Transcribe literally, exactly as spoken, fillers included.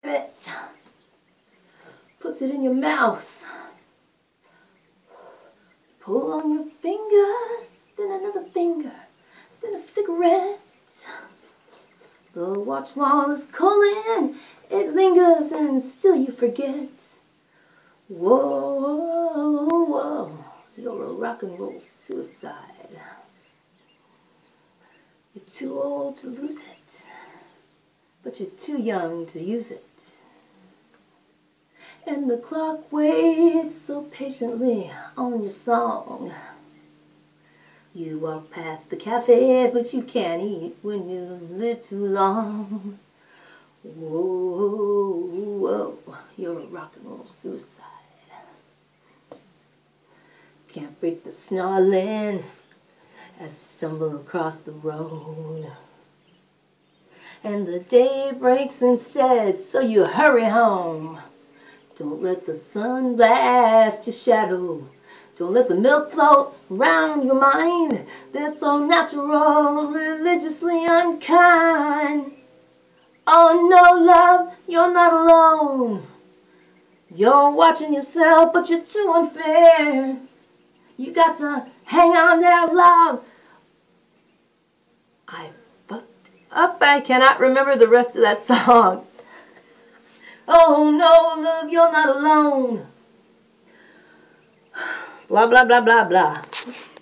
it, puts it in your mouth, pull on your finger, then another finger, then a cigarette. The watch wall is calling, it lingers and still you forget. Whoa, whoa, whoa, you're a rock and roll suicide. You're too old to lose it, but you're too young to use it. And the clock waits so patiently on your song. You walk past the cafe, but you can't eat when you live too long. Whoa, whoa, you're a rock and roll suicide. Can't break the snarling as I stumble across the road. And the day breaks instead, so you hurry home. Don't let the sun blast your shadow. Don't let the milk float around your mind. They're so natural, religiously unkind. Oh no, love, you're not alone. You're watching yourself, but you're too unfair. You got to hang on there, love. I fucked up. I cannot remember the rest of that song. Oh no, love, you're not alone. Blah, blah, blah, blah, blah.